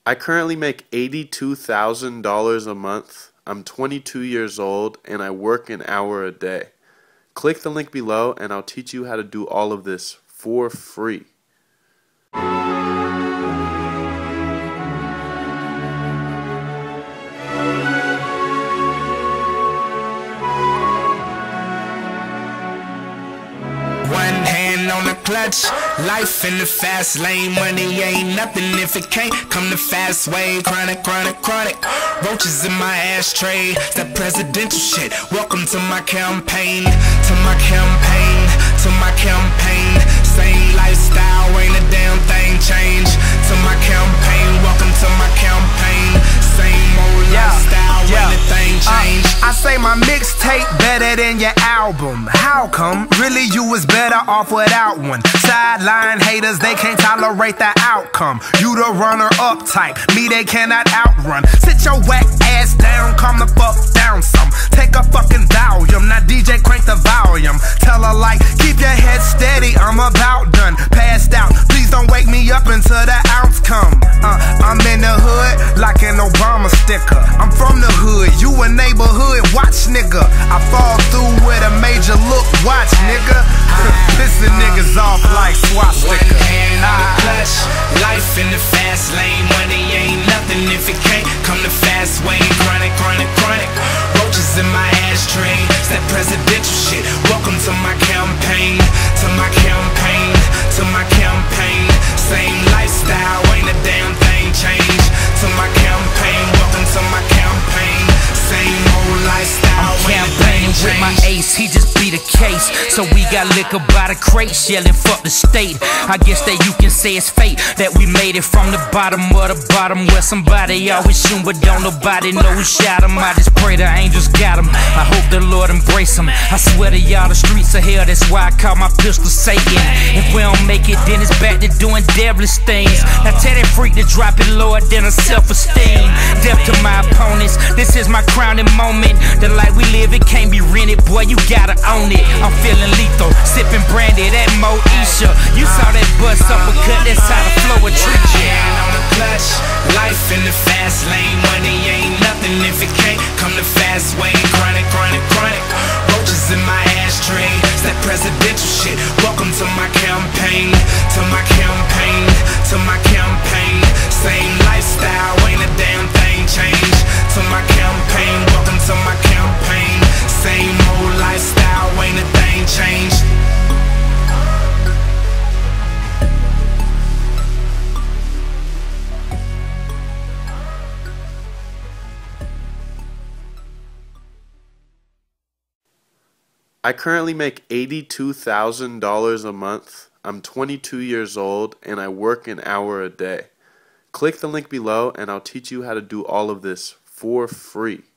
I currently make $82,000 a month. I'm 22 years old and I work an hour a day. Click the link below and I'll teach you how to do all of this for free. One hand on the clutch, life in the fast lane. Money ain't nothing if it can't come the fast way. Chronic, chronic, chronic. Roaches in my ashtray. It's that presidential shit. Welcome to my campaign. To my campaign. To my campaign. Same lifestyle, ain't a damn thing changed. To my campaign. Welcome to my campaign. Same old lifestyle, ain't a thing changed. I say my mixtape better than your album. How come? Really, you was better off without one. Sideline haters, they can't tolerate the outcome. You the runner-up type, me they cannot outrun. Sit your whack ass down, calm the fuck down some. Take a fucking volume, now DJ crank the volume. Tell her like, keep your head steady, I'm about done. Passed out, please don't wake me up until the ounce come. I'm in the hood like an Obama sticker. I'm from the hood, you a neighborhood watch nigga. I fall through with a major look, watch nigga. Pissing niggas off like swastika. One hand on the clutch, life in the fast lane. Money ain't nothing if it can't come the fast way. Chronic, chronic, chronic. Roaches in my ashtray. It's that presidential shit. Welcome to my campaign. To my campaign. To my campaign. Same lifestyle, ain't a damn thing changed. To my campaign. Welcome to my campaign. Same old lifestyle, ain't a thing changed. With my ace, he just beat a case. So we got liquor by the crates, yelling fuck the state. I guess that you can say it's fate that we made it from the bottom of the bottom, where somebody always shoot but don't nobody know who shot him. I just pray the angels got him. I hope the Lord embrace him. I swear to y'all, the streets are hell. That's why I call my pistol Satan. If we don't make it, then it's back to doing devilish things. Now tell that freak to drop it lower than her self-esteem. Death to my opponents, this is my crowning moment. The life we live, it can't be rented, boy, you gotta own it. I'm feeling lethal, sipping brandy, that Moesha. You saw that bust uppercut, that's how the flow would treat you. Hand on the clutch, life in the fast lane. Money ain't nothing if it can't come the fast way. Chronic, chronic, chronic. Roaches in my ashtray. It's that presidential shit. Welcome to my campaign. To my campaign. To my campaign. Same lifestyle, ain't a damn thing changed. To my campaign. Welcome to my campaign. Same old lifestyle, ain't a thing changed. I currently make $82,000 a month. I'm 22 years old and I work an hour a day. Click the link below and I'll teach you how to do all of this for free.